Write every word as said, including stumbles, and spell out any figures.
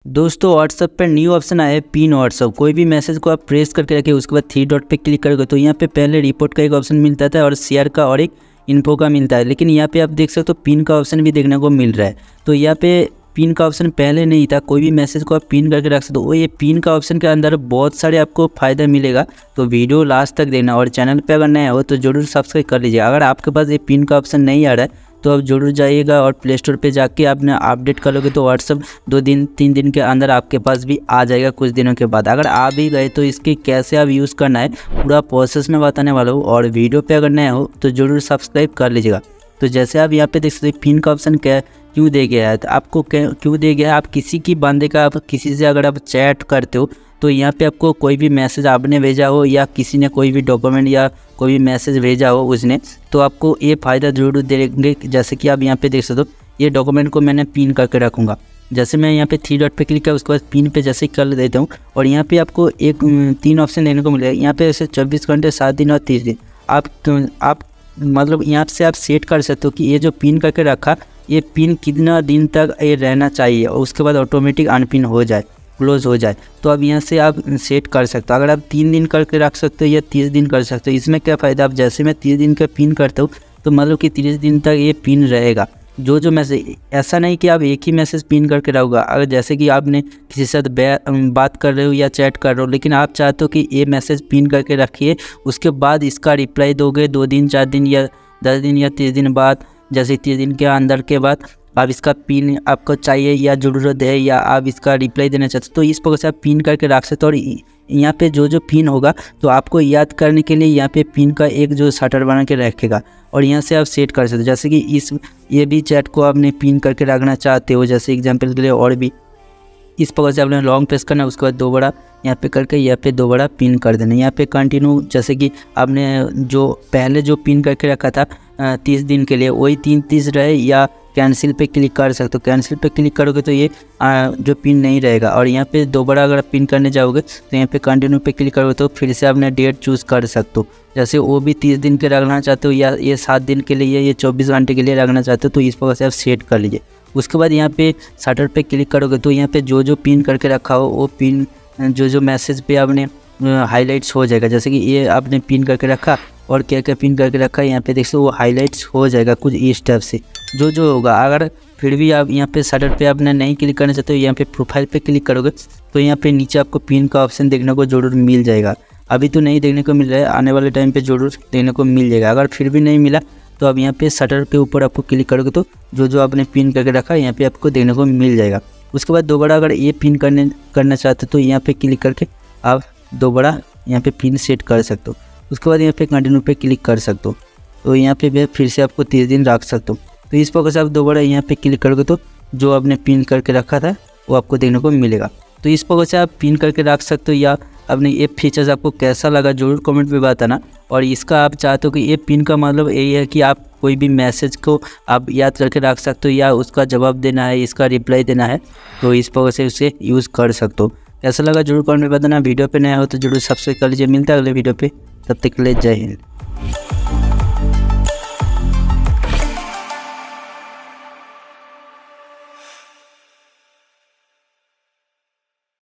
दोस्तों व्हाट्सअप पर new option आया है पिन व्हाट्सअप। कोई भी मैसेज को आप प्रेस करके रखिए, उसके बाद थ्री डॉट पे क्लिक करोगे तो यहाँ पे पहले रिपोर्ट का एक ऑप्शन मिलता था और शेयर का और एक इन्फो का मिलता है, लेकिन यहाँ पे आप देख सकते हो पिन का ऑप्शन भी देखने को मिल रहा है। तो यहाँ पे पिन का ऑप्शन पहले नहीं था, कोई भी मैसेज को आप पिन करके रख सकते हो। ये पिन का ऑप्शन के अंदर बहुत सारे आपको फ़ायदा मिलेगा, तो वीडियो लास्ट तक देखना। और चैनल पे अगर नया हो तो ज़रूर सब्सक्राइब कर लीजिए। अगर आपके पास ये पिन का ऑप्शन नहीं आ रहा है तो आप जरूर जाइएगा और प्ले स्टोर पर जाके आपने अपडेट कर लोगे तो व्हाट्सअप दो दिन तीन दिन के अंदर आपके पास भी आ जाएगा कुछ दिनों के बाद। अगर आ भी गए तो इसकी कैसे आप यूज़ करना है पूरा प्रोसेस में बताने वाला हूँ। और वीडियो पे अगर नया हो तो ज़रूर सब्सक्राइब कर लीजिएगा। तो जैसे आप यहाँ पे देख सकते हैं पिन का ऑप्शन क्या क्यों दे गया है, तो आपको क्यों दे गया है, आप किसी की बंदे का आप किसी से अगर आप चैट करते हो तो यहाँ पे आपको कोई भी मैसेज आपने भेजा हो या किसी ने कोई भी डॉक्यूमेंट या कोई भी मैसेज भेजा हो उसने, तो आपको ये फ़ायदा जरूर देंगे। जैसे कि आप यहाँ पे देख सकते हो ये डॉक्यूमेंट को मैंने पिन करके रखूँगा। जैसे मैं यहाँ पे थ्री डॉट पे क्लिक किया उसके बाद पिन पे जैसे कर देता हूँ और यहाँ पे आपको एक तीन ऑप्शन देने को मिलेगा। यहाँ पे ऐसे चौबीस घंटे सात दिन और तीस दिन आप आप मतलब यहाँ से आप सेट कर सकते हो कि ये जो पिन करके रखा ये पिन कितना दिन तक ये रहना चाहिए और उसके बाद ऑटोमेटिक अनपिन हो जाए, क्लोज हो जाए। तो अब यहाँ से आप सेट कर सकते हो। अगर आप तीन दिन करके रख सकते हो या तीस दिन कर सकते हो। इसमें क्या फ़ायदा, आप जैसे मैं तीस दिन का पिन करता हूँ तो मतलब कि तीस दिन तक ये पिन रहेगा। जो जो मैसेज, ऐसा नहीं कि आप एक ही मैसेज पिन करके रहोगा। अगर जैसे कि आपने किसी से बात कर रहे हो या चैट कर रहे हो, लेकिन आप चाहते हो कि ये मैसेज पिन करके रखिए, उसके बाद इसका रिप्लाई दोगे दो दिन चार दिन या दस दिन या तीस दिन बाद, जैसे तीस दिन के अंदर के बाद आप इसका पिन आपको चाहिए या ज़रूरत है या आप इसका रिप्लाई देना चाहते हो, तो इस प्रकार से आप पिन करके रख सकते हो। और यहाँ पे जो जो पिन होगा तो आपको याद करने के लिए यहाँ पे पिन का एक जो शटर बना के रखेगा और यहाँ से आप सेट कर सकते हो। जैसे कि इस ये भी चैट को आपने पिन करके रखना चाहते हो, जैसे एग्जांपल के लिए, और भी इस प्रकार से आपने लॉन्ग प्रेस करना, उसके बाद दो बड़ा यहाँ पे करके यहाँ पे दो बड़ा पिन कर देना। यहाँ पे कंटिन्यू, जैसे कि आपने जो पहले जो पिन करके रखा था तीस दिन के लिए वही तीन तीस रहे, या कैंसिल पे क्लिक कर सकते हो। कैंसिल पे क्लिक करोगे तो ये आ, जो पिन नहीं रहेगा। और यहाँ पे दोबारा अगर पिन करने जाओगे तो यहाँ पे कंटिन्यू पे क्लिक करोगे तो फिर से आपने डेट चूज़ कर सकते हो। जैसे वो भी तीस दिन के रखना चाहते हो या ये सात दिन के लिए, ये चौबीस घंटे के लिए रखना चाहते हो, तो इस प्रकार से आप सेट कर लीजिए। उसके बाद यहाँ पे शटर पे क्लिक करोगे तो यहाँ पे जो जो पिन करके रखा हो वो पिन जो जो मैसेज पे आपने हाईलाइट्स हो जाएगा। जैसे कि ये आपने पिन करके रखा और क्या क्या पिन करके रखा है यहाँ पे देख सकते हो, वो हाईलाइट्स हो जाएगा कुछ इस टाइप से जो जो होगा। अगर फिर भी आप यहाँ पे शटर पे आपने नहीं क्लिक करना चाहते हो, यहाँ पे प्रोफाइल पे क्लिक करोगे तो यहाँ पे नीचे आपको पिन का ऑप्शन देखने को जरूर मिल जाएगा। अभी तो नहीं देखने को मिल रहा है, आने वाले टाइम पे जरूर देखने को मिल जाएगा। अगर फिर भी नहीं मिला तो अब यहाँ पे शटर के ऊपर आपको क्लिक करोगे तो जो जो आपने पिन करके रखा है यहाँ पे आपको देखने को मिल जाएगा। उसके बाद दोबारा अगर ये पिन करने करना चाहते हो तो यहाँ पे क्लिक करके आप दोबारा यहाँ पे पिन सेट कर सकते हो। उसके बाद यहाँ पे कंटिन्यू पे क्लिक कर सकते हो, तो यहाँ पे फिर से आपको तीस दिन रख सकते हो। तो इस प्रकार से आप दोबारा यहाँ पे क्लिक करोगे तो जो आपने पिन करके रखा था वो आपको देखने को मिलेगा। तो इस प्रकार से आप पिन करके रख सकते हो। या अपने ये फीचर्स आपको कैसा लगा जरूर कमेंट में बताना। और इसका आप चाहते हो कि ये पिन का मतलब यही है कि आप कोई भी मैसेज को आप याद करके रख सकते हो या उसका जवाब देना है, इसका रिप्लाई देना है, तो इस प्रकार से उसे यूज़ कर सकते हो। कैसा लगा जरूर कमेंट में बताना। वीडियो पे नया हो तो जरूर सब्सक्राइब कर लीजिए। मिलता है अगले वीडियो पे, तब तक के लिए जय हिंद।